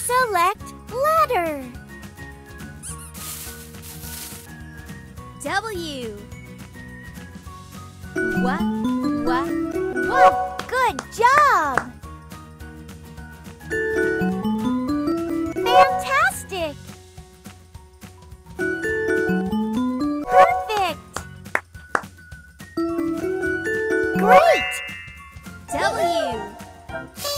Select letter. W. Good job! Fantastic! Perfect! Great! W.